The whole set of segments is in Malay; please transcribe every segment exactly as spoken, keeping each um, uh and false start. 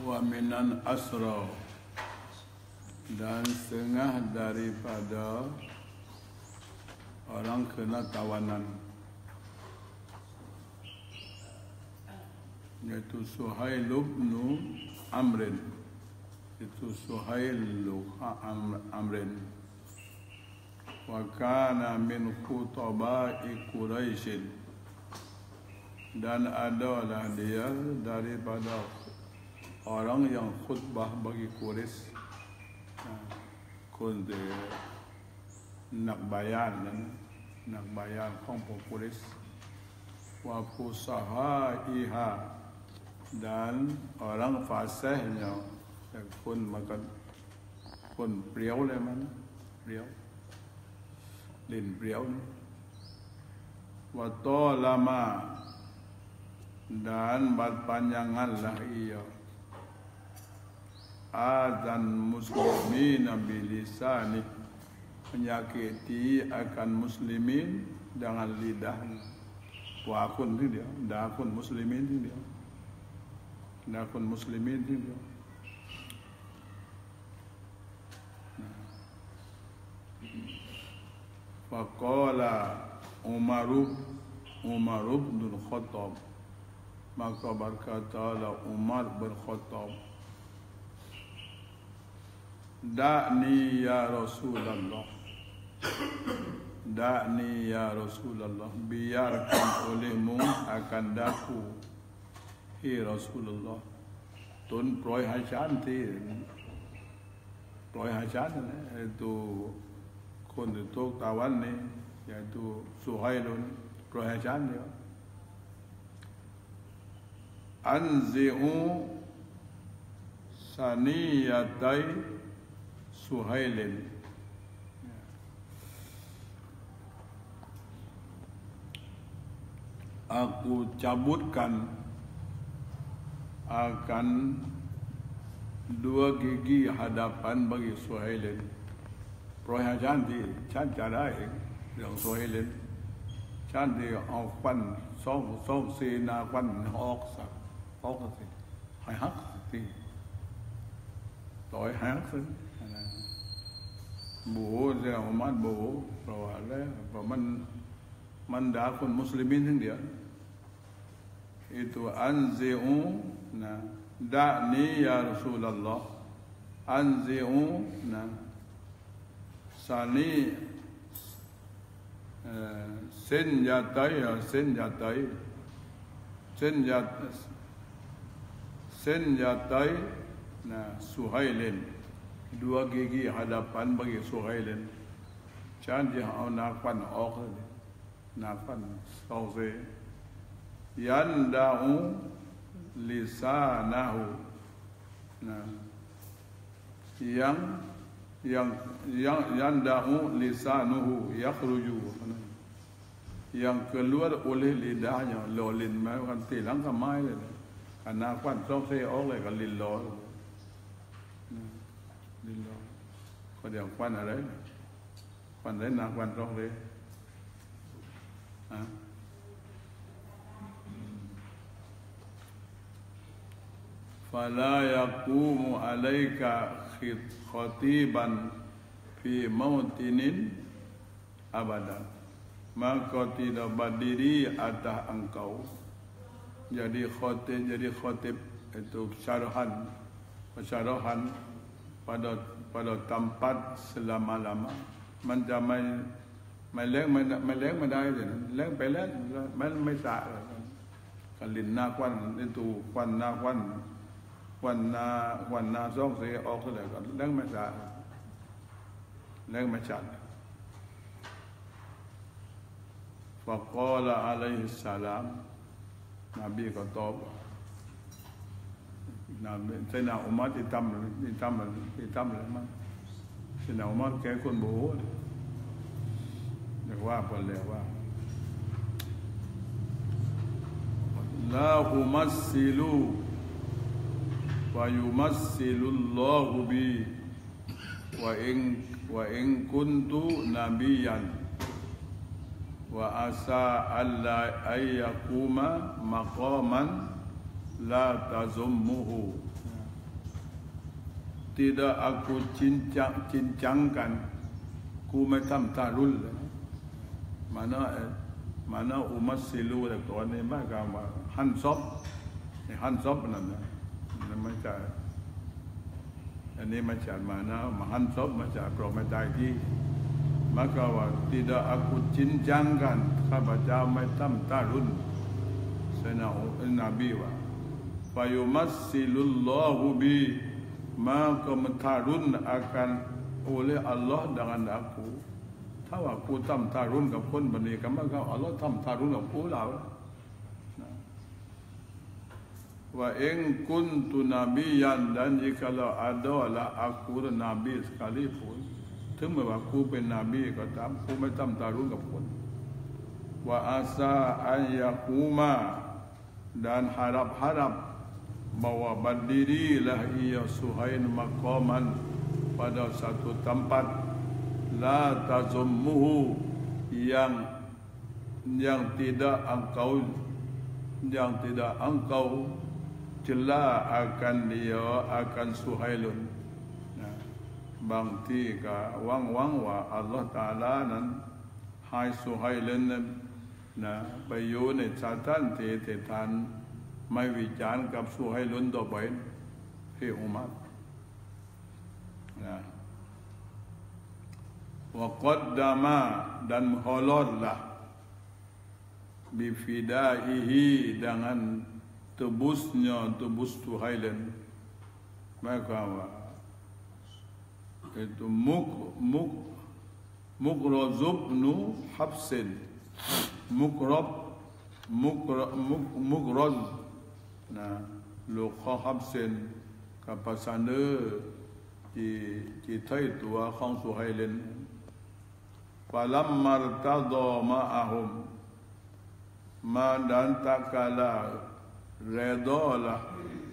wa minan asra, dan setengah daripada orang kena tawanan, yaitu Suhail bin Amrin. Itu Suhail bin Amrin. Wa kana min khutaba'i Quraisy, dan adalah dia daripada orang yang khutbah bagi Quraisy. Kun dia nak bayan, nak bayan kaum Quraisy. Wa fusaha'iha, dan orang fasihnya. Kun makan kun priau le mana priau lin priau ni. Wa talama, dan berpanjanganlah ia azan muslimin bilisani, menyakiti akan muslimin dengan lidahnya. Wa akun ni dia, dah akun muslimin ni dia, dah akun muslimin ni dia. Faqala Umaru Umaru bin Khattab, maka berkatalah Umar bin Khattab, Da'ni ya Rasulullah, Da'ni ya Rasulullah, biarkan olehmu akan daku, hi Rasulullah. Tun proy hajan ti, proy hajan itu kon itu tawan ni, yaitu Suhailun proy hajan dia. Anzi'u saniyatai Suhailin, aku cabutkan akan dua gigi hadapan bagi Suhailin. Proyek cantik, cantik ada yang Suhailin, cantik awan, song song sina awan hok sak, hok sih, hai hak sih, toy hak sih. Bố dia umat bố, bahwa le, bahwa man man dakun muslimin yang dia itu anzi'u, nah, da'ni ya Rasulullah, anzi'u, nah, sani, uh, senjatai ya senjatai, senjat, senjatai, nah, Suhailin. Dua gigi hadapan bagi Suhailin. Cantik au nakpan ok, nakpan sauze. Yanda'u lisanahu, nah, yang yang yang yanda'u lisanuhu yakhruju, yang keluar oleh lidahnya, lolin mai kan tilang kamai le, kan nakpan sauze ok le kan lilol. Có điều quan ở đấy, quan đấy là quan trọng đấy. À. Fala yaqumu alayka khatiban fi mautinin abadan, maka tidak berdiri atas engkau jadi khatib, jadi khatib itu syarahan, syarahan pada pada tempat selama-lama. Macam mai mai leng mai mai leng mai dai je, leng pe leng mai mai sa kalin na kwan itu kwan na kwan kwan na kwan na song se ok le kan leng mai sa leng mai chan. Faqala alaihi salam, Nabi kata, Nah, Sayyidina Umar hitam, hitam, hitam lah. Sayyidina Umar kayak kon bohong. Dia apa le apa? La umassilu wa yumassilu Allahu bi wa in wa in kuntu nabiyan wa asa alla ayyakuma maqaman la tazummuhu. tidak aku cincang cincangkan, ku macam tarul. Mana mana umat silu dah kau ni macam hansop, hansop namanya. Macam ini macam mana hansop macam prometaki. Maka tidak aku cincangkan kabaca macam tarul. Sana Nabi wa. Fayumassilullahu bi, maka mentarun akan oleh Allah dengan aku. Tahu aku tam tarunกับคนบันนี้กันmaka Allah tam tarunกับกูแล้วwa in kuntu nabiyan, dan jikalau adalah aku nabi sekalipun,ถึงแม้ว่ากูเป็นนบีก็ตามกูไม่tam tarunกับคนwa asa an yaquma, dan harap-harap bahwa berdirilah ia Suhail maqaman pada satu tempat la tazummuhu, yang yang tidak engkau yang tidak engkau cela akan dia akan Suhailun. Nah, bangti ka wang-wang wa Allah Taala nan hai Suhailunนะไปอยู่ในชาติเทเททานไม่วิจารณ์กับสู้ให้ล้นต่อไปให้อุมัตนะวกดดามาdan mengholorlah bifidaihi, dengan tebusnya tebus Suhailan. Maka itu muk muk mukrazubnu habsin, mukrab mukrab mukraz nah lu habsin kapasane di di thai tua khong Suhailan. Falam martada ma'ahum, ma dan takala redalah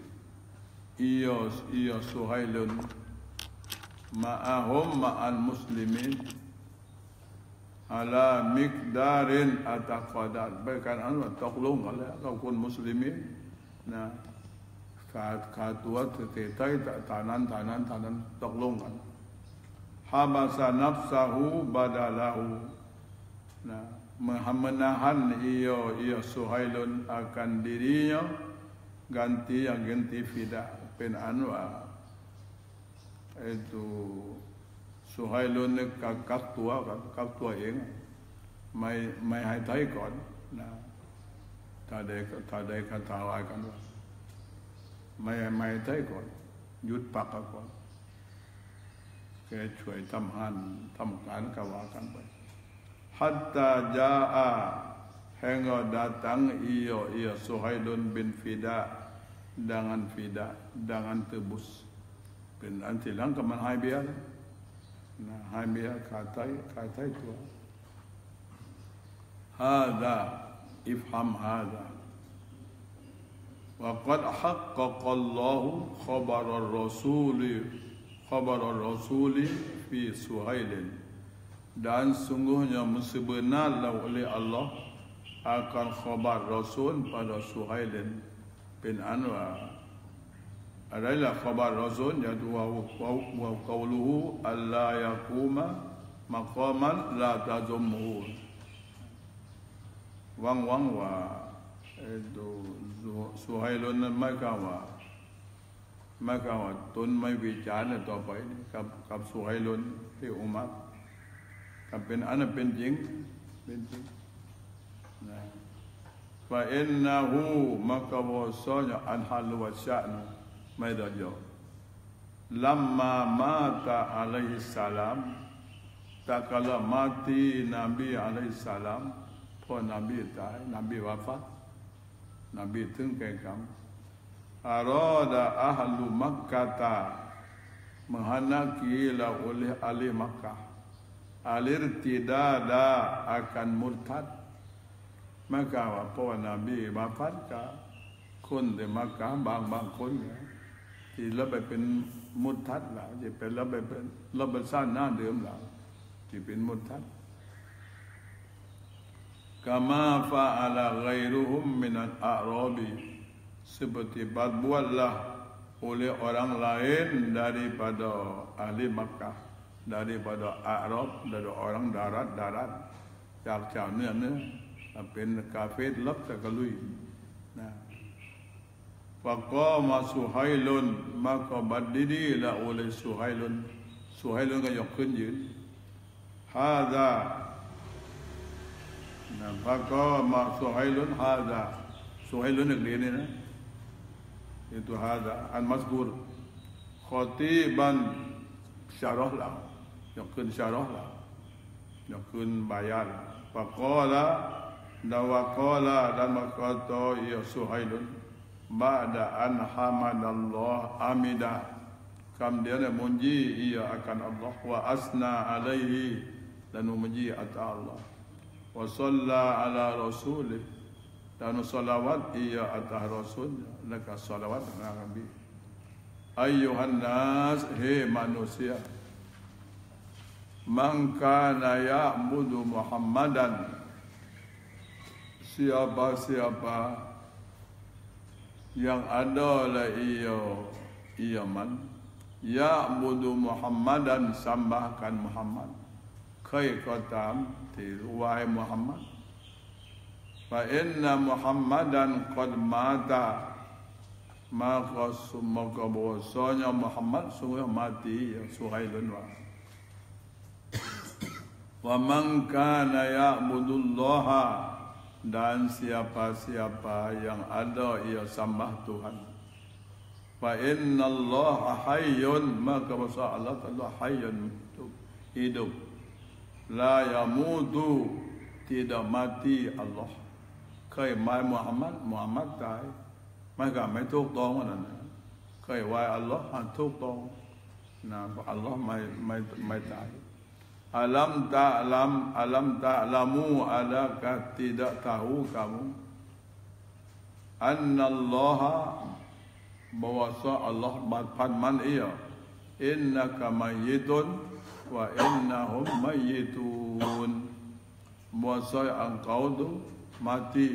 iyos iyos Suhailun ma'ahum ma'al muslimin ala miqdarin ataqadat, bahkan anu tolong oleh kaum muslimin. Nah kat katua tetai tanan tanan tanan tolongan habasa nafsahu badalahu. Nah menahan ia ia Suhailun akan dirinya ganti yang ganti fida pen anwa itu Suhailun kakak tua kakak tua yang mai mai hai thai kon nah ta de ta de kata ai kan mai mai thai kon yut pak kon keช่วยทำหันทำการกว่ากันไปhatta jaa, hingga datang ia ia Suhailun bin Fida dengan Fida dengan tebus bin antilang ke man hai biar nah hai biar katai katai tu hada ifham hada wa qad haqqaqa Allah khabar ar-rasul khabar ar-rasul fi Suhailin, dan sungguhnya sebenarlah oleh Allah akan khabar Rasul pada Suhailin bin Anwar. Adalah khabar Rasul yaitu wa wa qawluhu alla yaquma maqaman la tazummu. Wang wang wa itu Suhailun maka wa maka wa tun mai วิจารณ์ต่อไปกับกับSuhailunที่อุมัรกับเป็นอันนั้นเป็นจริงเป็นจริงนะว่าอินนะฮูมักวะซอญอันฮัลวะชะนไม่ได้ยอลัมมามาตะอะลัยฮิสสลามตะกะละมาตินบีอะลัยฮิสสลามพอนบีตายนบีวาฟัตนบีถึงแก่กรรมอารอดะอะฮลุมักกะตะ menghendaki oleh ahli Makkah al-irtidada akan murtad. Maka apa Nabi wafat kaคนในมักกะบางบางคนที่เราไปเป็นมุทัดแล้วที่เป็นเราไปเป็นเราไปสร้างหน้าเดิมแล้วที่เป็นมุทัดกามาฟาอัลาไกรุฮุมมินัลอาราบี seperti berbuatlah oleh orang lain daripada ahli Makkah, daripada Arab, dari orang darat-darat, cak-cak ni ni,เป็นkafir lak sekalui. Nah, faqama Suhailun, maka berdirilah oleh Suhailun. Suhailun kan yukขึ้นยืน. Hadza, nah, faqama Suhailun hadza. Suhailun negeri ni, nah. Itu hadza al-mazkur khatiban syarah lah, yang kun syarah lah, yang kun bayar. Faqala dawaqala dan berkata ya Suhailun ba'da an hamadallah amida, kemudian memuji ia akan Allah, wa asna alaihi, dan memuji atas Allah, wa shalla ala rasulih, dan salawat ia atas Rasul, laka salawat Nabi. Ayyuhan nas, he manusia, man kana ya'budu Muhammadan, siapa-siapa yang adalah ia ia man ya'budu Muhammadan, sembahkan Muhammad, kai qatam tiwai Muhammad, fa inna Muhammadan qad mata, maka semoga bahwasanya Muhammad sungguh mati. Ya Suhailun wa wa man kana ya'budullaha, dan siapa-siapa yang ada ia sembah Tuhan, fa innallaha hayyun, maka bahwa Allah Taala hayyun, hidup, la yamutu, tidak mati Allah. เคยไหว้มุฮัมมัดมุฮัมมัดตายไม่ก็ไม่ถูกต้องนั่นนะเคยไหว้อัลลอฮ์อันถูกต้องนะอัลลอฮ์ไม่ไม่ไม่ตายอัลัมตะลัมอัลัมตะลามูอัลกะ tidak tahu kamu annallaha bahwa Allah berfirman ia innaka mayyitun wa innahum mayyitun, bahwa engkau tu mati,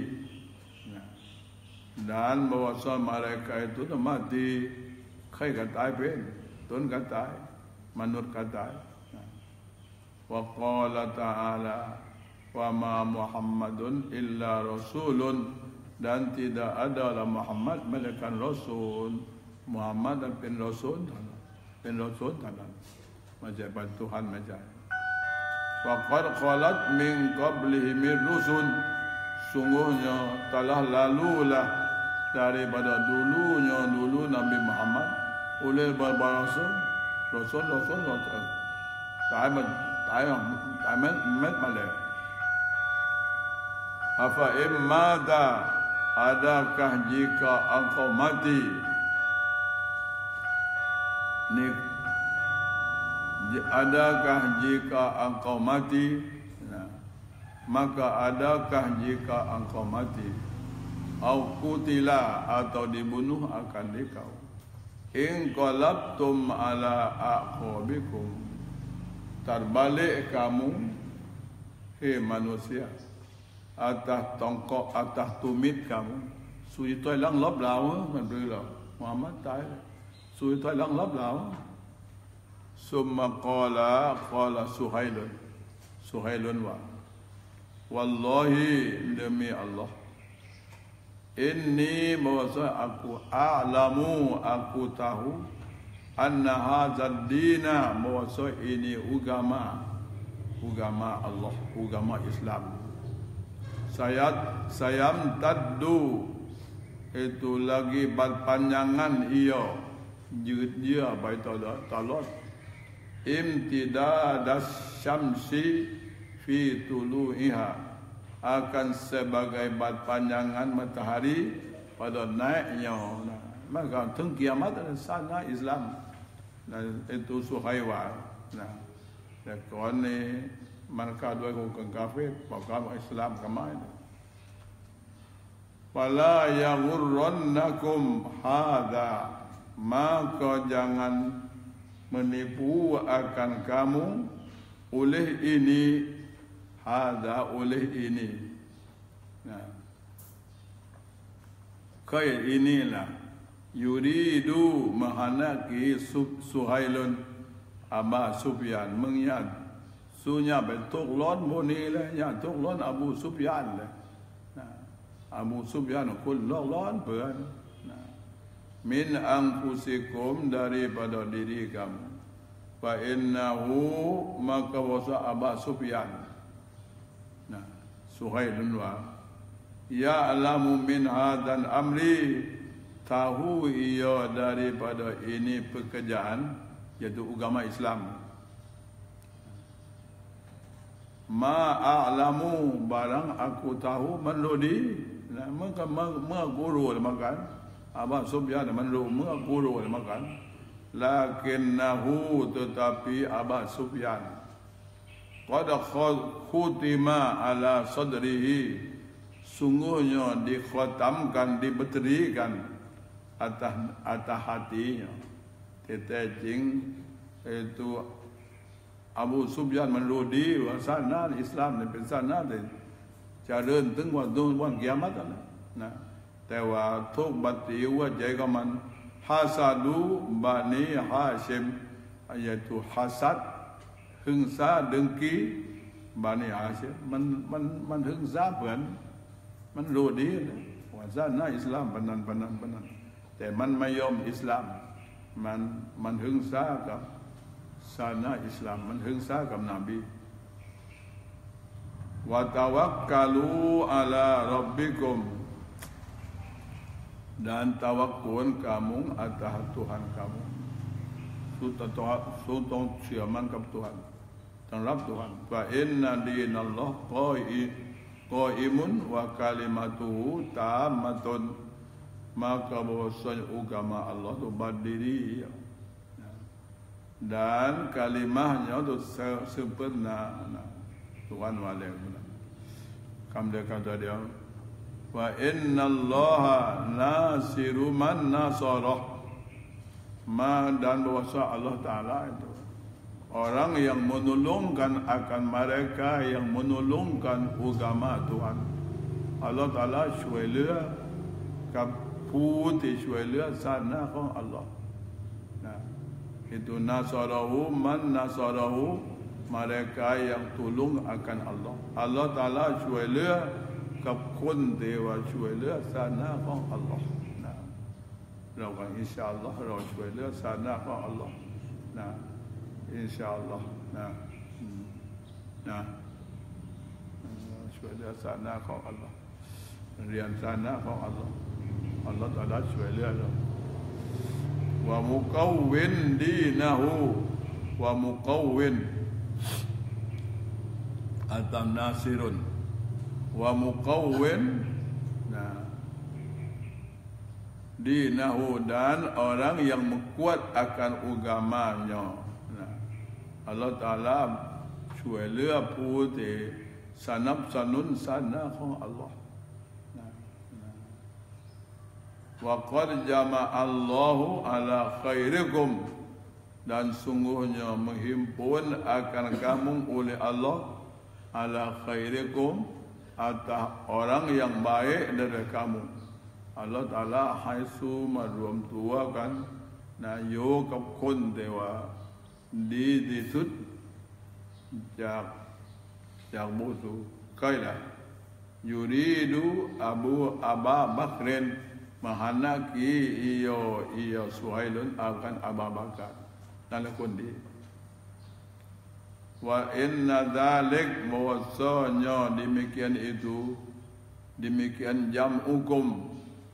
dan bahwa mereka itu tu mati.ใครก็ตายเป็นต้นก็ตายมนุษย์ก็ตาย. Wa qala ta'ala wa ma Muhammadun illa rasulun, dan tidak adalah Muhammad melainkan rasul. Muhammad dan pen rasul, pen rasul tanah macam Tuhan macam. Wa qad qalat min qablihi min rusul, sungguhnya telah lalulah daripada dulunya dulu Nabi Muhammad oleh beberapa rasul, rasul rasul rasul. Tamat tamat tamat tamat malah. Apa imada, adakah jika engkau mati? Ni, adakah jika engkau mati? Nah, maka adakah jika engkau mati? Au kutila, atau dibunuh akan dikau. In qalabtum ala aqabikum, terbalik kamu, hei manusia, atas tongkok, atas tumit kamu. Sui toi lang lop lao, man berla Muhammad tai. Sui toi lang lop lao. Summa qala qala Suhailun, Suhailun wa wallahi, demi Allah, inni bahwa aku a'lamu, aku tahu, anna hadzal dina, bahwa ini agama, agama Allah, agama Islam. Sayat sayam taddu, itu lagi berpanjangan ia, dia baik talot, imtidadas syamsi fi tulu'iha, akan sebagai berpanjangan matahari pada naiknya. Makaถึง kiamat dan sana Islam. Dan itu Suhaiwa. Nah, dan kawan ni mereka dua orang kafir, pakam Islam kemana? Fala yaghurrannakum hadza, maka jangan menipu akan kamu oleh ini, hadza oleh ini. Nah, kaya inilah yuridu menghendaki Suhailun Aba Sufyan mengyat sunya betul lon boni le nya tuk lon Abu Sufyan le nah Abu Sufyan kul lon ber nah min anfusikum daripada diri kamu fa innahu maka wasa Aba Sufyan nah Suhailun wa ya alamu min hadan amri tahu ia daripada ini pekerjaan iaitu agama Islam ma a'lamu barang aku tahu menlodi nah maka mengguru makan Aba Sufyan menlu mengguru makan lakinnahu tetapi Aba Sufyan qad khutima ala sadrihi sungguhnya dikhatamkan diberikan atas atas hatinya tetejing itu Abu Sufyan menlodi wasana Islam ni sana de jalan teng wa don wan kiamat nah tewa thok bati wa jaga man hasadu bani Hashim iaitu hasad hengsa dengki bani Hashim man man man hengsa beun man lodi wasana Islam benan benan benanแต่มันไม่ยอมอิสลามมันมันหึงซากับศาสนาอิสลามมันหึงซากับนบีวะตะวักกะลูอะลาร็อบบิกุม dan tawakkul kamu atas Tuhan kamu sultan siaman kepada Tuhan terhadap Tuhan fa inna dinallah qaimun wa kalimatuhu tammatun maka bahwasanya agama Allah itu berdiri dan kalimahnya itu sempurna. Tuhan wali kam dia kata dia wa innallaha nasiru man nasarah ma dan bahwasanya Allah Taala itu orang yang menolongkan akan mereka yang menolongkan agama Tuhan. Allah Taala syuailah kapผู้ที่ช่วยเหลือศาสนาของอัลลอฮ์นะitu nasarahu man nasarahu mereka yang tolong akan Allah Allah Taala ช่วยเหลือกับคนที่ว่าช่วยเหลือศาสนาของอัลลอฮ์นะเราก็อินชาอัลลอฮ์เราช่วยเหลือศาสนาของอัลลอฮ์นะอินชาอัลลอฮ์นะนะช่วยเหลือศาสนาของอัลลอฮ์เรียนศาสนาของอัลลอฮ์Allah Taala ช่วยเหลือเราwa muqawwin dinahu wa muqawwin atam nasirun wa muqawwin nah dinahu dan orang yang menguat akan agamanya nah Allah Taala ช่วยเหลือผู้ที่สนับสนุนศาสนาของอัลลอฮ์wa qad jama'allahu ala khairikum dan sungguhnya menghimpun akan kamu oleh Allah ala khairikum atas orang yang baik dari kamu. Allah Taala ให้สู้มารวมตัวกันนะอยู่กับคนที่ว่าดีที่สุดจากจากมุสลิมใครล่ะยูรีดูอบูอับบักรmenghendaki ia ia Suhailun akan Abu Bakar danคนดี wa inna dzalik bahwasanya demikian itu demikian jam'ukum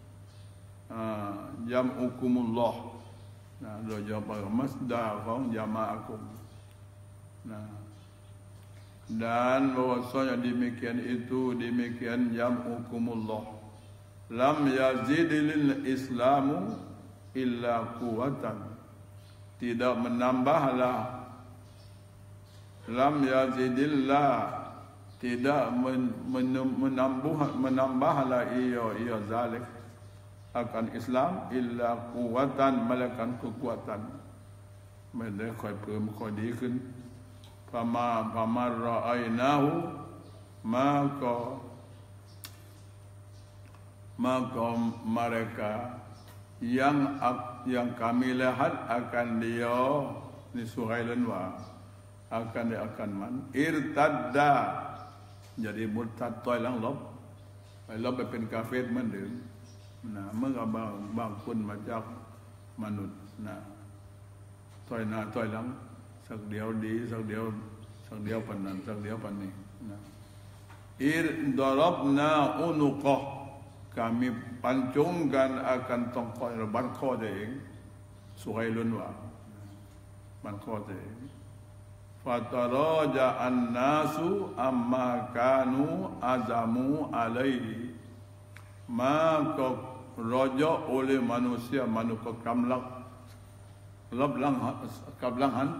ah jam'ukumullah nah do jawab masdarของ jama'akum nah dan bahwasanya demikian itu demikian jam'ukumullah lam yazidil islamu illa quwwatan tidak menambahlah lam yazidillah tidak men, men, menambah menambahlah ia ia zalik akan Islam illa quwwatan melainkan kekuatan merekaค่อยเพิ่มค่อยดีขึ้นฟามาฟามารอไอนาหูมาก็ maka mereka yang yang kami lihat akan dia ni Suhailun wa akan dia akan man irtadda jadi murtad toy lang lopไปลบไปเป็นกาเฟรเหมือนเดิมนะเมื่อบางบางคนมาจากมนุษย์นะถอยหน้าถอยหลังสักเดียวดีสักเดียวสักเดียวปนนั้นสักเดียวปนนี้นะอิรดารบนาอุนุกะ kami pancungkan akan tongkol ban kho dia ing Suhailun wa ban kho dia fataraja an-nasu amma kanu azamu alaihi maka raja oleh manusia manusia kamlang lablang kablangan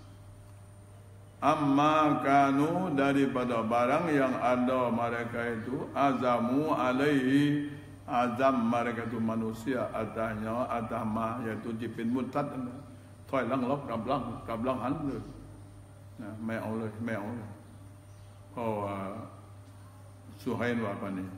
amma kanu daripada barang yang ada mereka itu azamu alaihi azam mereka itu manusia atasnya atas ma yaitu jipin murtad thoi lang lop kablang kablanganนะไม่เอาเลยไม่เอาเลยเพราะว่าสุไฮน์ว่าปานนี้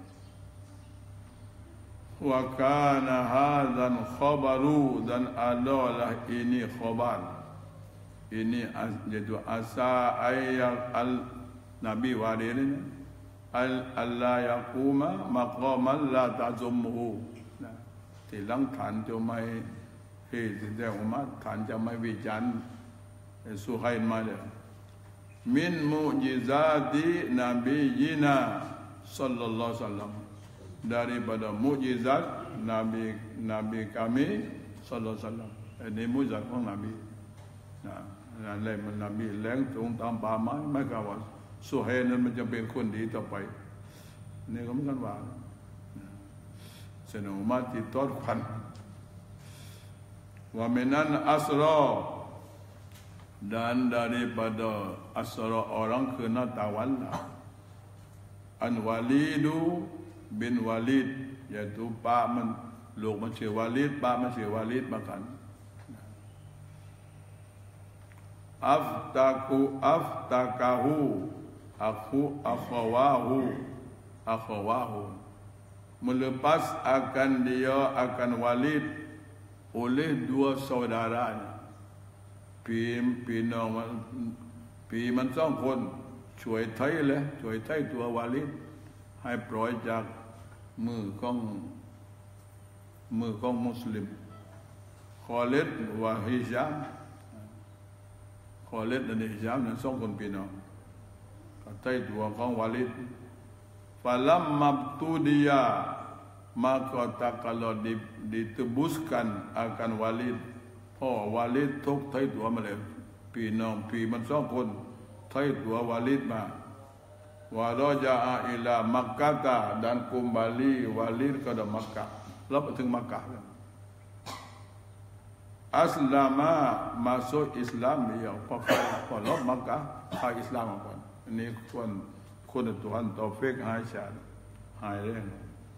ว่า kana hadzan khabaru dan adalah ini khabar ini yaitu asa ayat al nabi wadir al alla yaquma maqaman la tazumhu ที่หลังฐานจะไม่เฮ้ที่แต่อุมาฐานจะไม่วิจารณ์สุไฮน์มาเลยmin mu'jizati nabiyina sallallahu alaihi wasallam daripada mukjizat nabi nabi kami sallallahu alaihi wasallam ini mukjizatของ nabi นะอะไรมัน nabi แรงตรงตามป่าไม้ไม่กล่าวว่าสุไฮนั้นมันจะเป็นคนดีต่อไปนี่ก็เหมือนกันว่าสนุมาติตอดพันwa minan asra dan daripada asra orang kena tawalla an Walidu bin Walid iaitu pak men ลูกมันชื่อวาลิดป้ามันชื่อวาลิดมากันอัฟตากูอัฟตากาหูอัคูอัควาหูอัควาหู melepas akan dia akan Walid oleh dua saudaranya ปีปีน้องปีมันสองคนช่วยไทยเลยช่วยไทยตัววาลิดให้ปล่อยจากมือของมือของมุสลิมคอลิดวะฮิจามคอลิดและฮิจามนั้นสองคนพี่น้องไทยตัวของวาลิดฟาลัมมับตูดียา maka tak kalau ditebuskan akan Walid พ่อวาลิดทุกไทยตัวมาเลยพี่น้องพี่มันสองคนไทยตัววาลิดมาวาราจาอิลามักกะตา dan kembali Walid ke Makkah แล้วไปถึงมักกะห์อัสลามะ masuk Islam dia พอพอลบมักกะห์เข้าอิสลามก่อนอันนี้คนคนTuhan taufik ให้ชาติให้เรื่อง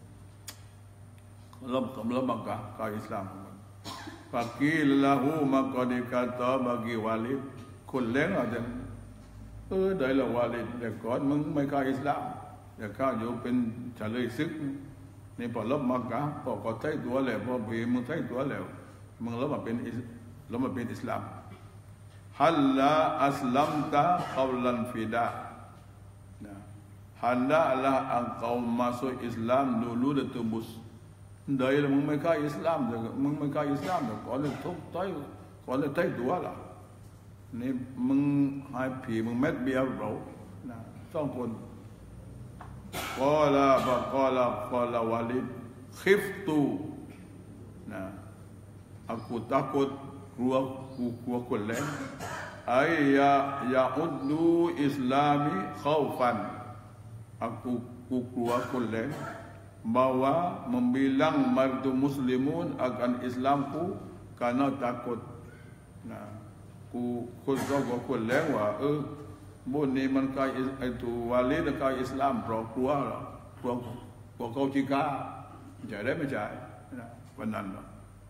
ลบลบมักกะห์เข้าอิสลามFakil lahu maka dikata bagi Walid คนเล้งอาจจะเออได้ละ Walid แต่ก่อนมึงไม่เข้าอิสลามแต่ข้าอยู่เป็นเฉลยศึกนี่พอลบมักกะห์พอก็ใช้ตัวแล้วพอปีมึงใช้ตัวแล้วมึงลบมาเป็นลบมาเป็นอิสลามฮัลลาอัสลัมตะqablan fida nah hendaklah engkau masuk Islam dulu dan tebus dariมึงไม่เข้าอิสลามแต่มึงไม่เข้าอิสลามแต่ก่อนเลยทุกต้อยก่อนเลยใช้ตัวละนี่มึงให้ผีมึงเม็ดเบียร์เรานะสองคนกอลาบะกอลากอลาวาลิดคิฟตูนะ aku takut กลัวกูกลัวคนแรงไอ้ยายาอุดดูอิสลามีเข้าฟัน aku กูกลัวคนแรง bahwa membilang mardu muslimun akan Islamku karena takut nah ku ku jago ku lewa eh bun ni man kai itu Walid kai Islam pro keluar lah pro pro kau jika jadi macam nah benar lah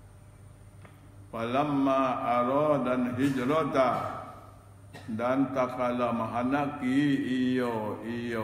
falamma aradan hijrata dan takala mahanaki iyo iyo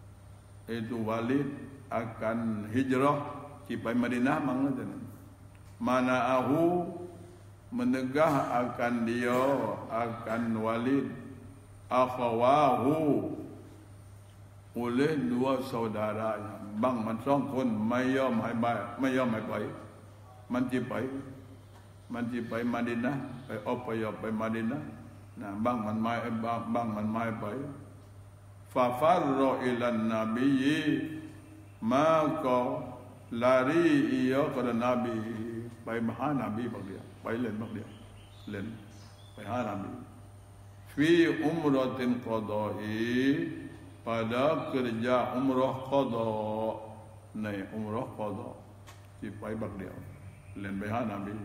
itu Walid akan hijrah ที่ไปมะดีนะห์มั้งนั่น mana'ahu menegah akan dia akan Walid akhawahu oleh dua saudaranya. Bang man song kon ไม่ยอมให้ไปไม่ยอมให้ไปมันจะไปมันจะไปมะดีนะห์ไปอพยพไปมะดีนะห์นะบางมันไม่บางบางมันไม่ไปฟาฟัรรออิลันนบีมาก็ลารีอียก็เดนบีไปมหานบีบักเดียวไปเล่นบักเดียวเล่นไปหานบีฟีอุมเราะตินกอฎออี pada kerja umrah qada ใน umrah qada ที่ไปบักเดียวเล่นไปหานบี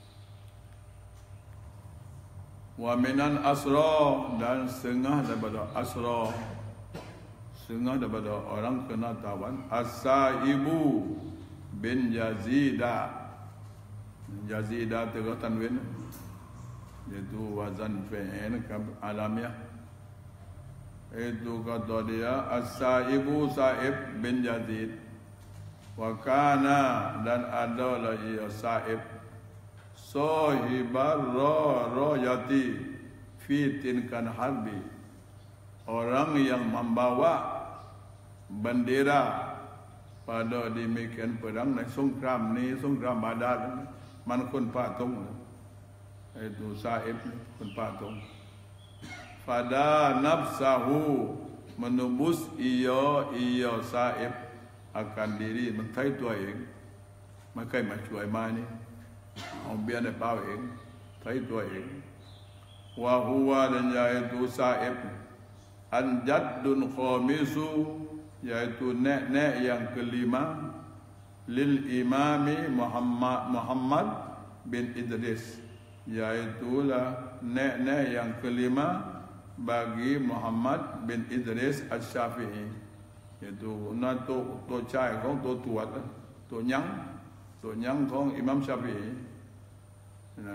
wa minan asra dan setengah daripada asra setengah daripada orang kena tawan As-Saibu bin Yazida Yazida tiga tanwin iaitu wazan fi'il alamiah. Itu kata dia As-Saibu Saib bin Yazid wa kana dan adalah ia Saib sahibar rayati fi tinkan harbi, orang yang membawa bendera pada demikian perang ni songkram ni songkram Badar man kun patung itu Saib kun patung. Pada nafsahu menubus ia ia Saib akan diri mentai tua ing makai macuai mani ông biên để bao ing thấy tua ing wa huwa dan yaitu Saib an jaddun khamisu yaitu nenek yang kelima lil imami Muhammad Muhammad bin Idris yaitu lah nenek yang kelima bagi Muhammad bin Idris Asy-Syafi'i iaitu na tu tu chaiของตัวตรวจตัวยังตัวยังของอิหมัม Syafi'i nah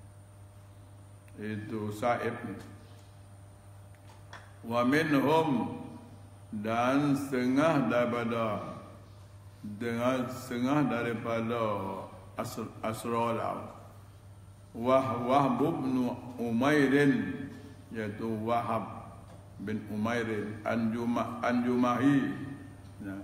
itu Saib wa minhum dan setengah daripada dengan setengah daripada asrul wah Wahb bin Umairin yaitu Wahab bin Umairin Anjuma Anjumahi nah.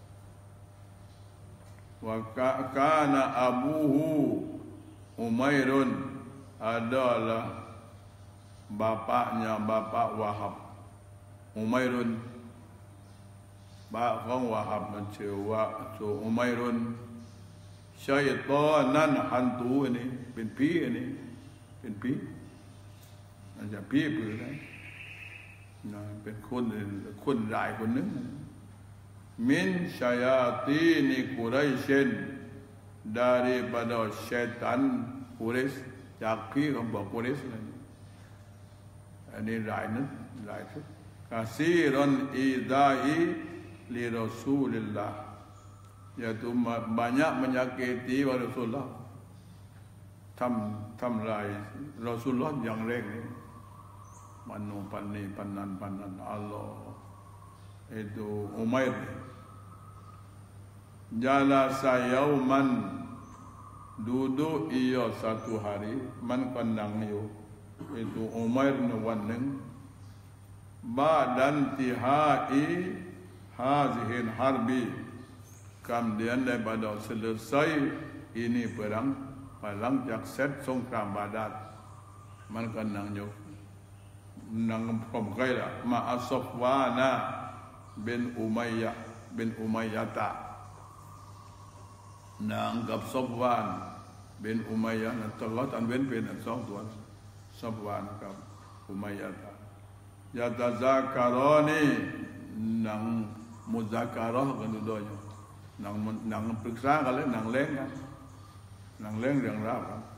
Wa kana abuhu Umairun adalah bapaknya bapak Wahab Umairun bapak Wahab mencewa so Umairun syaitan hantu ini bin pi ini bin piจะพี่ปืนนะนะเป็นคนคนรายคนหนึ่งมินชายาตีนิกุไรเชน daripada syaitan Quraisy จากพี่ของบอก Quraisy นั่นอันนี้รายนั้นรายทุกกาซีรอนอิดาอิli Rasulillah yaitu banyak menyakiti Rasulullah ทำทำลายRasulullah อย่างแรงนี่มันนูปันนี่ปันนันปันนันอัลลอฮ์ itu Umair jalasa yauman duduk ia satu hari man kandang yo itu Umair ni wan ning ba'dan tihai hazihin harbi kemudian daripada selesai ini perang perang jak set songkram Badar man kandang yo nang kom kaila ma Safwana bin Umayyah bin Umayyata nang gap Safwan bin Umayyah na talat an ben ben song tuan Safwan kam Umayyata ya tazakarani nang muzakarah kan doanya nang nang periksa kali nang leng kan nang leng yang rap kan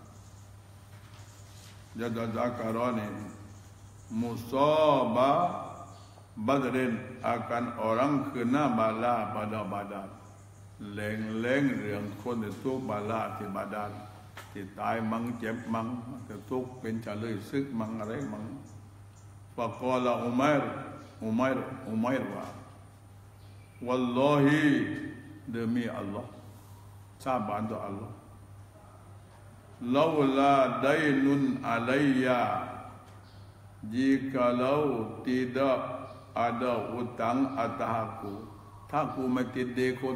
ya tazakarani musaba Badrin akan orang kena bala pada Badar leng-leng เรื่องคนที่ทุกบาลาที่บาดาลที่ตายมั่งเจ็บมั่งก็ทุกเป็นเฉลยซึกมั่งอะไรมั่งฟะกอลาอุมัยรอุมัยรอุมัยรว่าวัลลอฮิ demi Allah สาบานต่อ Allah laula dainun alayya, jikalau tidak ada hutang atas aku, aku mati dekon.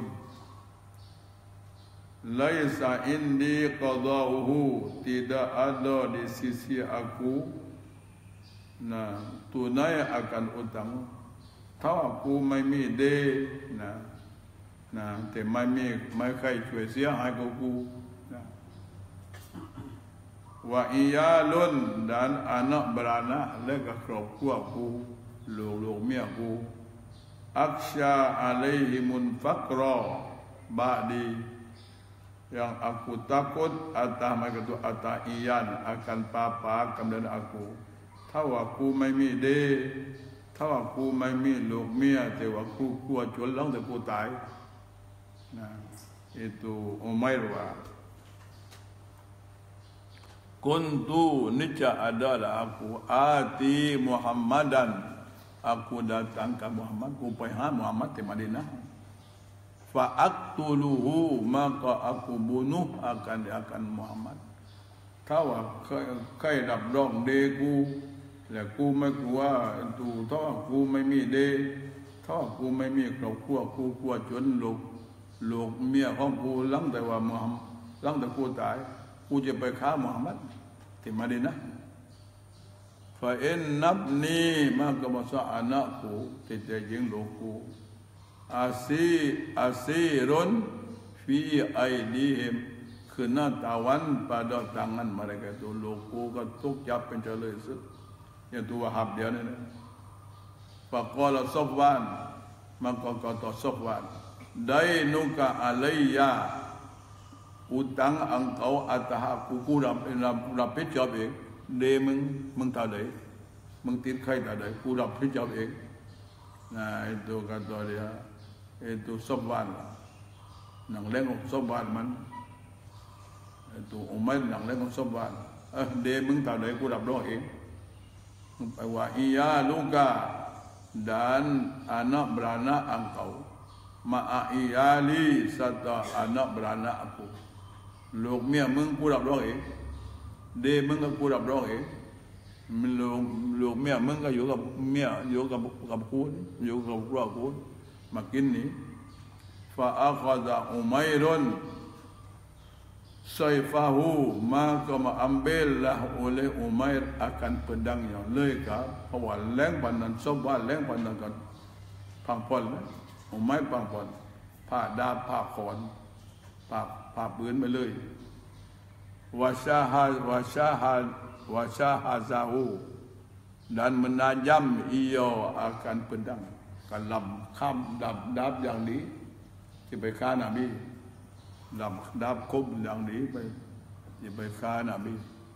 Laisa indi qada'uhu, tidak ada di sisi aku nah tunai akan hutang. Tahu akuไม่มีเดนะนะแต่ไม่มีไม่ใครช่วยเสียหายกับกูนะว่าอียาลุน dan anak beranak และก็ครอบครัวกูลูกๆเมียกูอักชาอะลัยฮิมุนฟักรอบะดี yang aku takut atas mereka tu atas iyan akan papa kemudian aku. Tahu aku ไม่มีเดถ้าว่ากูไม่มีลูกเมียแต่ว่ากูกลัวจนหลังแต่กูตายนะ itu Umair wa kuntu niscaya adalah aku ati Muhammadan, aku datang ke Muhammad, ku pergi Muhammad di Madinah, fa aqtuluhu, maka aku bunuh akan dia akan Muhammad. Tahuใครรับรองเดกูและกูไม่กลัวตูถ้ากูไม่มีเดถ้ากูไม่มีครอบครัวกูกลัวจนลูกลูกเมียของกูหลังแต่ว่ามุฮัมมัดหลังแต่กูตายกูจะไปฆ่ามุฮัมมัดที่มะดีนะห์ฟาอินนับนีมากกว่าสานะกูที่จะยิงลูกกูอาซีอาซีรุนฟีไอดีฮิมคือหน้าtawan pada tangan mereka itu. Lokuก็ถูกจับเป็นเฉลยสุดอย่างตัววะฮับเดียวนี่นะfaqala Safwan, maka kata Safwan, dainuka alayya, utang engkau atas aku, kuรับผิดชอบเองเดมึงมึงเท่าไหร่มึงติดใครเท่าไหร่กูรับผิดชอบเองnah itu kata dia, itu Safwan nang lenของSafwanมันitu Umair nang lenของSafwanเออเดมึงเท่าไหร่กูรับรองเองwa iya luka, dan anak beranak engkau ma'a iyali serta anak beranak aku.ลูกเมียมึงกูรับรองเองเดมึงก็กูรับรองเองลูกลูกเมียมึงก็อยู่กับเมียอยู่กับกับกูอยู่กับครอบครัวมากินนี่ฟาอัคซะอุมัยรุนSaifahu, maka mengambillah oleh Umair akan pedangnya. Leka, bahwa leng pandan sobat leng pandan kan pangpon, Umair pangpon, pak dap pak kon, pak pak ปืนไปเลย Wasahad wasahad wasahazahu, dan menajam ia akan pedang. Kalam kam dap dap yang ini, diberikan Nabi. ดับดับคบอย่างนี้ไปอย่าไปฆ่านาบี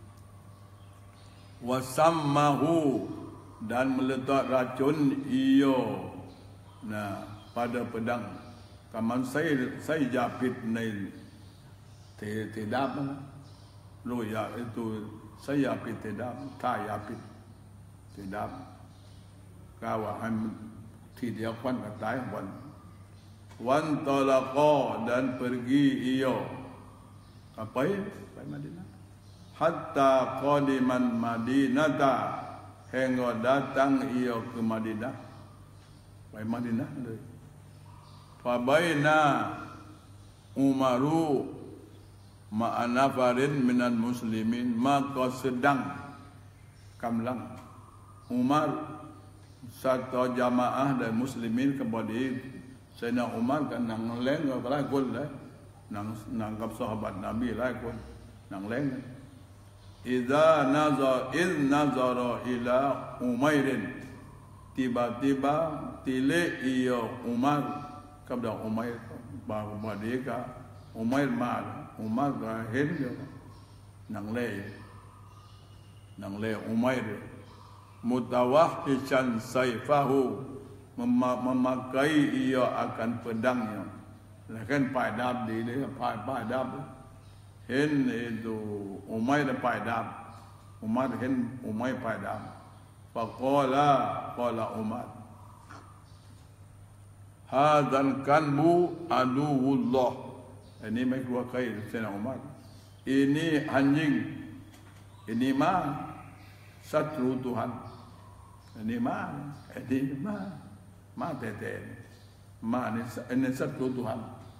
วะซัมมาหู dan meletak racun iyo nah pada pedang kaman saya saya japitในที่ดาบนะรู้ya itu saya japitที่ดาบถ้าjapitที่ดาบกล่าวว่าให้ทีเดียวควันก็ตายวันwan talaqa, dan pergi ia apa ya ke Madinah hatta qadiman Madinata, hingga datang ia ke Madinah ke Madinahเลยfa baina Umaru ma'a nafarin minal muslimin, maka sedang kamlang Umar satu jamaah dari muslimin kepada Sayyidina Umar kan nang lengก็หลายคนเลยนางนางกับซอฮาบะห์นบีหลายคนนางแรงidza nazar iz nazara ila Umairin, tiba-tiba tile ia Umar kepada Umair bahawa dia Umair mal Umar dah hen nang le nang le Umair mutawahhishan saifahu, memakai ia akan pedangnya. Kan pai dab di dia, pai pai dab. Hen itu Umair pai dab. Umar hen Umair pai dab. Faqala qala Umar, hadzal kanbu aduwullah. Ini mai dua kali Sayyidina Umar. ini anjing, ini mah satru Tuhan. Ini mah, ini mah, mah teten, mah ini, ini satru Tuhan.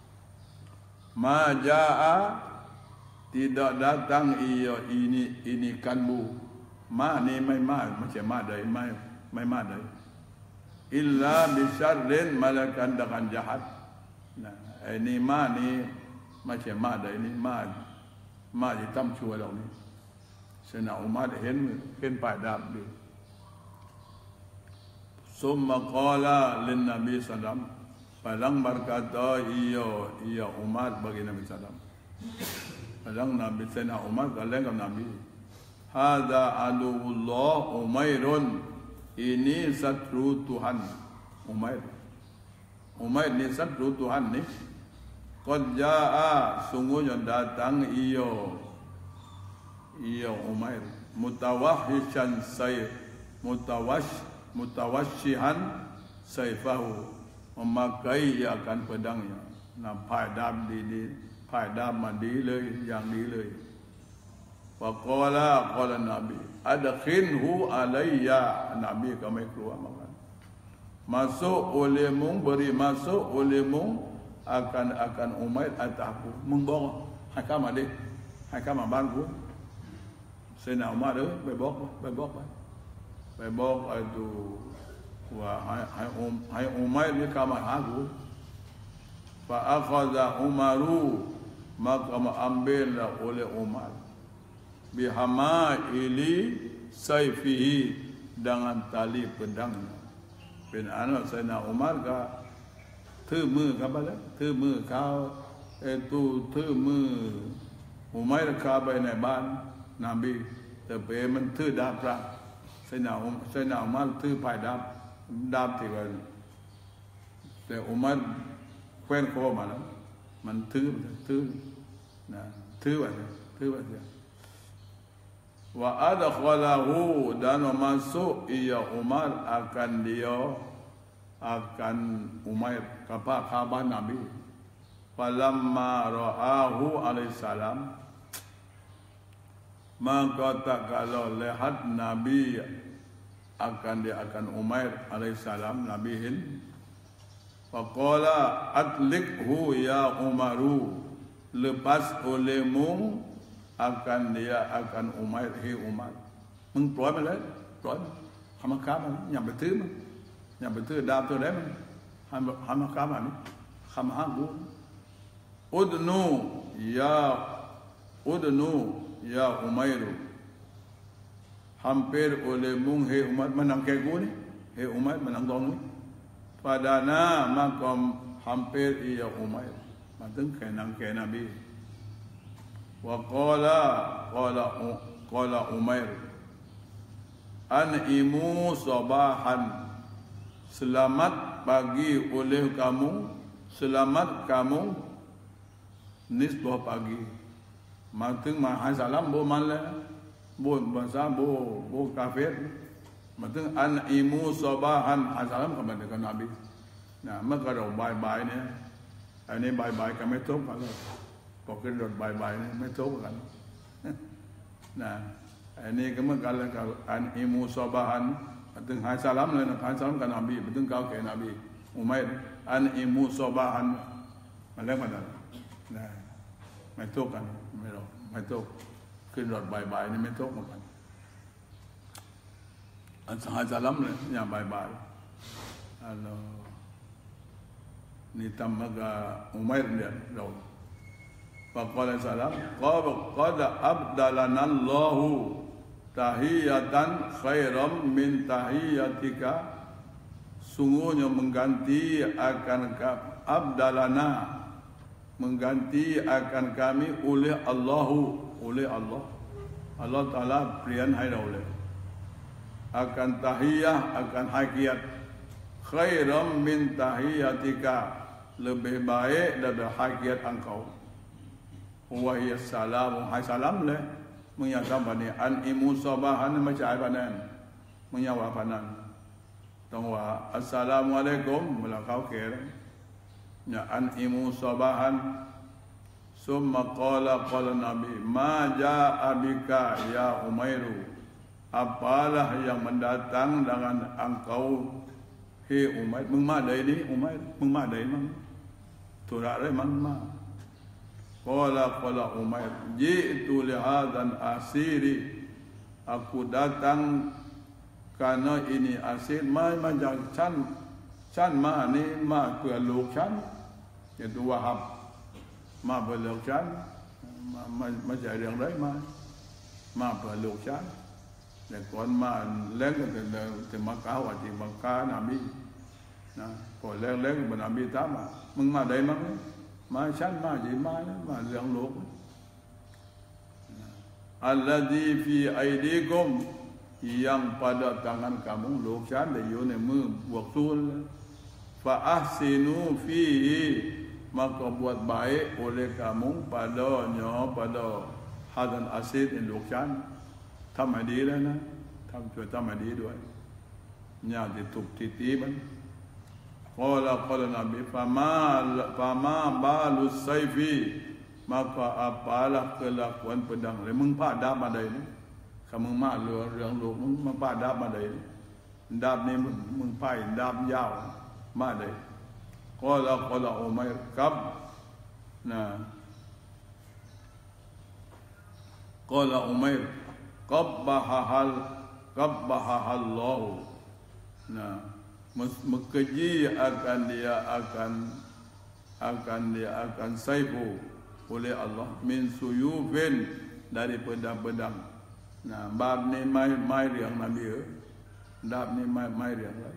Ma jaa tidak datang ia ini ini kalbu. Ma ni mai ma macam ma dai mai mai ma dai. Illa bisyarrin malakan dengan jahat. Nah, ini ma ni macam ma dai ni ma ma hitam chua dau ni. Sayyidina Umar เห็น เห็นป้ายดาบดิ Summa qala lin Nabi sallam. Palang berkata iya iya Umar bagi Nabi sallam. Palang Nabi Sayyidina Umar kata kepada Nabi, "Hadza aduwullah Umairun." Ini satru Tuhan Umair. Umair ni satru Tuhan ni. Qad jaa, sungguhnya datang iyo iyo Umair mutawahhishan sayf mutawash mutawashihan sayfahu, memakai akan pedangnya. Nah, พายดาบดีดีพายดาบมาดีเลยอย่างดีเลย Faqala qala Nabi adkhilhu alayya. Nabi kami keluar makan. Masuk olehmu, beri masuk olehmu akan akan Umair atasku. Membawa hakam adik, hakam abangku. Sayyidina Umar tu bebok bebok bebok itu wah hai um hai Umair ni kamar aku. Fa akhadha Umaru, maka ambillah oleh Umar bihama ili sayfihi, dengan tali pedangnya. Bin anak Sayyidina Umar ka ถือมือครับแล้วถือมือเขาไอ้ตู้ถือมืออุมัยเข้าไปในบ้านนบีแต่เปมันถือดาบพระเสนาอุมเสนาอุมัยถือพายดาบดาบที่ว่าแต่อุมัยแขวนคอมาแล้วมันถือถือนะถือไว้ถือไว้ว่าอัดขวลาหูดานมาสุอียอุมัยakan dia akan Umair kepada khabar Nabi. Falamma ra'ahu alaihi salam, maka tak kalau lihat Nabi akan dia akan Umair alaihi salam, Nabi hin faqala atlikhu ya Umaru, lepas olehmu akan dia akan Umair, hi Umar. Mung ploy ma le ploy hama ka ma nyam be thứ ma nyam be thứ đam tôi đấy ma hama hama ka ma ni hama ha bu udnu ya udnu ya Umairu, hampir olehmu hi Umar menang ke gu ni, hi Umar menang dong ni. Padana makam hampir iya Umair mateng kenang ke Nabi. Wa qala qala qala Umair an'imu sabahan, selamat pagi oleh kamu, selamat kamu nisbah pagi. Mateng mahai salam bo mala bo bahasa bo bo kafir. Mateng an'imu sabahan salam kepada Nabi. Nah, maka kalau bye-bye ni, ini bye-bye kanไม่ทุกข์กันเลยพอขึ้นรถ bye-bye นี่ไม่ทุกข์กันnah ini kemudian kalau an'imu sabahan, mateng hai salam lah, hai salam ke Nabi, mateng kau ke Nabi Umair an'imu sabahan malam mana nah ไม่ทุกข์กันไม่หรอกไม่ทุกข์ขึ้นรถ bye-bye นี่ไม่ทุกข์เหมือนกันอันสหายsalam ni yang bye-bye. Kalau ni tamaga Umair dia lau. Faqala salam qad qad abdalana Allahu tahiyatan khairam min tahiyatika, sungguhnya mengganti akan abdalana, mengganti akan kami oleh Allahu, oleh Allah. Allah Taala berikan hai oleh akan tahiyah, akan hakiat khairam min tahiyatika, lebih baik daripada hakiat engkau. Wa hiya salam, hai salam le menyatakan bani an'imu sabahan macam ai panan menyawab panan tongwa assalamualaikum melakau ke ya an'imu sabahan, Summa qala qala Nabi, ma ja'a bika ya Umairu, apalah yang mendatang dengan engkau hei Umair. Meng ma dai ni Umair, meng ma dai mang tu ra re mang ma. Qala qala Umair, ji'tu li hadzal asiri, aku datang karena ini asir. Ma ma jang chan chan ma ni ma ke luk chan iaitu Wahab. Ma berluk chan ma ma ma chạy đường đấy ma ma berluk chan. Để con mà lên cái từ Makkah hoặc thì Makkah Nabi, nah, còn lên lên bên Nabi ta mà, mừng mà đây mà, mà san mà gì mà mà lượng lục. Alladhi fi aidikum, yang pada tangan kamu luk san để vô này mưa buộc tul, fa ahsinu fihi, maka buat baik oleh kamu padanya pada hadan asid in luk san. ทำให้ดีแล้วนะทำช่วยทำให้ดีด้วยอย่าติดทุกติดตีมันกอละกอละนบีฟามาฟามาบาลุไซฟี maka apalah kelakuan pedang le mung pa dab ma dai ni ka mung ma lu rang lu mung ma pa dab ma dai dab ni mung pai dab yao ma dai qala qala Umair kab nah qala Umair qabbahal qabbahallahu. Nah, mengkeji akan dia akan akan dia akan saifu oleh Allah min suyufin dari pedang-pedang. Nah, bab ni mai mai riang Nabi, bab ni mai mai riang lain.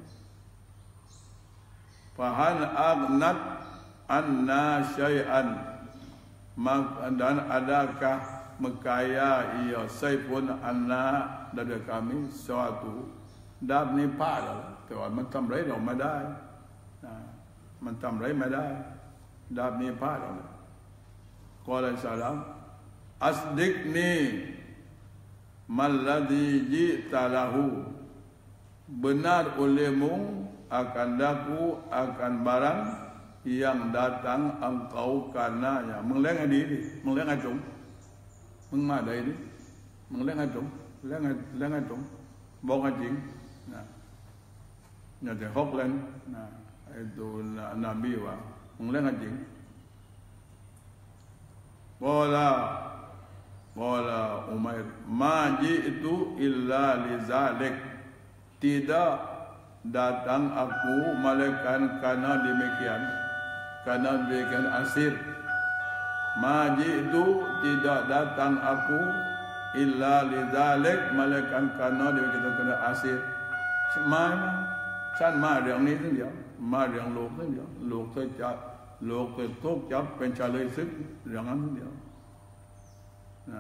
Fahan aghnat anna syai'an, dan adakah mekaya ia saifun anna dari kami suatu dab ni pa lahแต่ว่ามันทำไรเราไม่ได้มันทำไรไม่ได้ดาบนี้พลาดเรากอลัยสลามอัสดิกนีมัลลดีจิตาลาหู benar olehmu akan daku akan barang yang datang engkau karenanya. Mengleng diri, mengleng acung, mengmadai ini, mengleng acung, leng leng acung, bong acing. Nah, nyata hok len, nah itu Nabi wa, mengleng acing. Qala qala Umair, ma ji'tu illa li zalik, tidak datang aku malaikat karena demikian, karena demikian asir. Ma ji'tu, tidak datang aku illa li zalik, malaikat karena demikian karena asir. Mana san ma รื่องนี้ทั้งเดียวมาเรื่องโลกทั้งเดียวโลกเคยจับโลกเคยทุกข์จับเป็นชาเลยซึกเรื่องนั้นทั้งเดียวนะ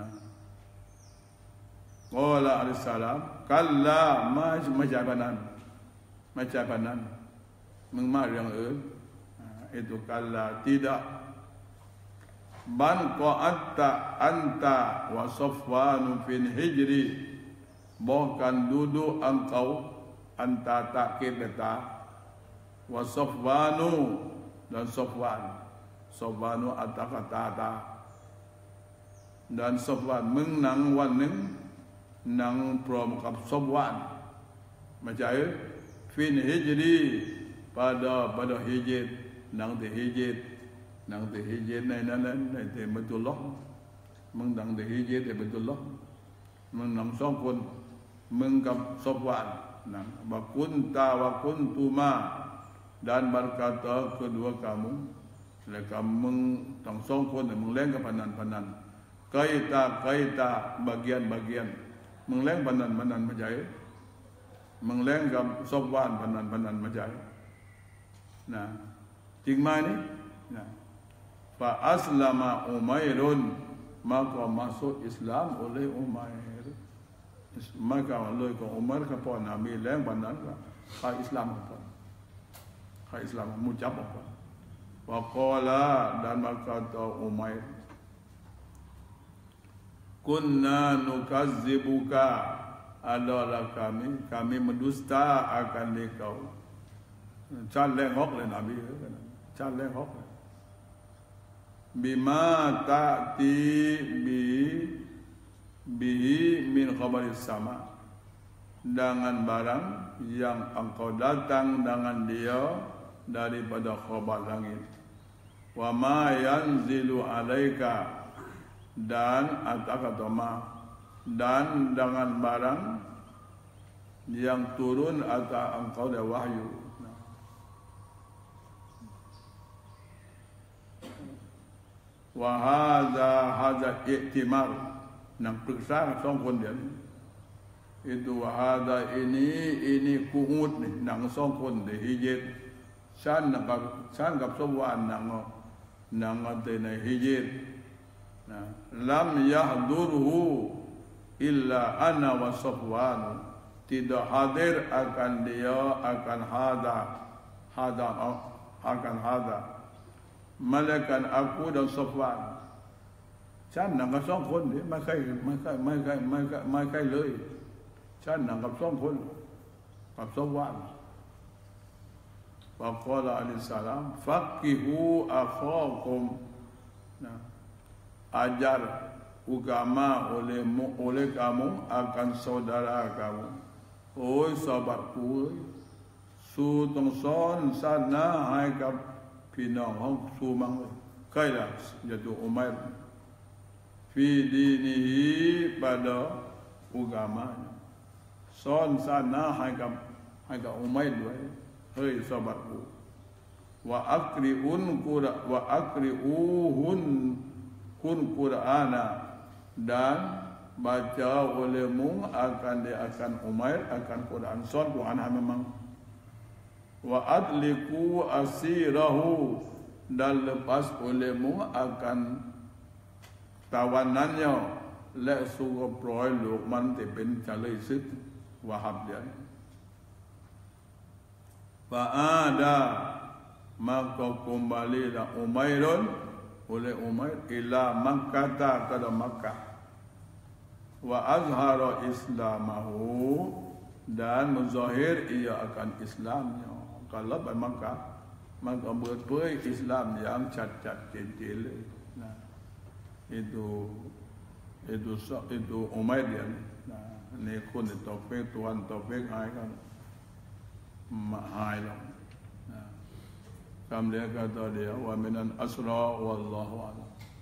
กอลาอะลัยฮิสสลามกัลลามาไม่ใช่ปานนั้นไม่ใช่ปานนั้นมึงมาเรื่องอื่น itu kalla tidak ban qa'atta anta wa Safwan fin hijri, bahkan duduk engkau anta takkid beta wa Safwanu dan Safwan, Safwanu atakata dan Safwan meng nang wanนึงนางพร้อมกับSafwan macam fin hijri pada pada hijri nang te hijri nang te hijri này nan này te Baitullah meng nang te hijri te Baitullah meng nang songคนมึงกับSafwan nang wa kunta wa kuntuma, dan berkata kedua kamu mereka meng tang songคนมึงเล่นกับพนันพนันkaita kaita bagian-bagian mengleng panan-panan majai, menglengกับSafwan panan-panan majai. Nah, jing mana ni? Nah, fa aslama Umairun, maka masuk Islam oleh Umair. Maka oleh ko Umar kepada Nabi leng panan ka Islam apa? Ka Islam mucap apa? Wa qala, dan berkata Umair, kunna nukazzibuka, adalah kami kami mendusta akan engkau. Chan leng hok le Nabi, chan leng hok. bima ta'ti bi bihi min khabaris sama, dengan barang yang engkau datang dengan dia daripada khabar langit. Wa ma yanzilu alaika, dan atakatoma, dan dengan barang yang turun atas engkau dari wahyu. Wa hadza hadza i'timar, nang periksa song kon dia itu wa hadza ini ini kuhut ni nang song kon de hijit san nang san gap sowan nang nang ate na hijit na lam yahdurhu illa ana wa Safwan, tidak hadir akan dia akan hada hada akan hada malakan aku dan Safwan.ฉันนั่งกับสองคนนี่ไม่ใช่ไม่ใช่ไม่ใช่ไม่ใช่ไม่ใช่เลยฉันนั่งกับสองคนกับสวรรค์ฟะกอลาอะลัยฮิสสลามฟักกิฮูอะคอคุมนะ ajar agama oleh oleh kamu akan saudara kamu. Oi sahabatku, su tong son sana haiกับพี่น้องของสูมังเลยใครล่ะยะตุอุมัยรfi dinihi pada agamanya. Son sana haiกับhaiกับอุมัยรด้วยเฮ้ยsahabatku, wa akriun qura wa akriuhun kun qur'ana, dan baca olehmu akan dia akan Umair akan Quran. Son Quran memang. Wa adliku asirahu, dan lepas olehmu akan tawanannya, le suruh ploy Luqman te ben calai sit Wahab dia. Fa ada maka kembalilah Umairun oleh Umair ila Makkah kepada Makkah. Wa azhara islamahu, dan menzahir ia akan Islamnya. Kalau di Makkah maka berperih Islam yang cacat kecil. Nah, itu itu itu Umair dia. Nah, ni kun taufik Tuhan taufik hai kan mahai lah. Nah, kami kata dia wa minan asra wallahu a'lam.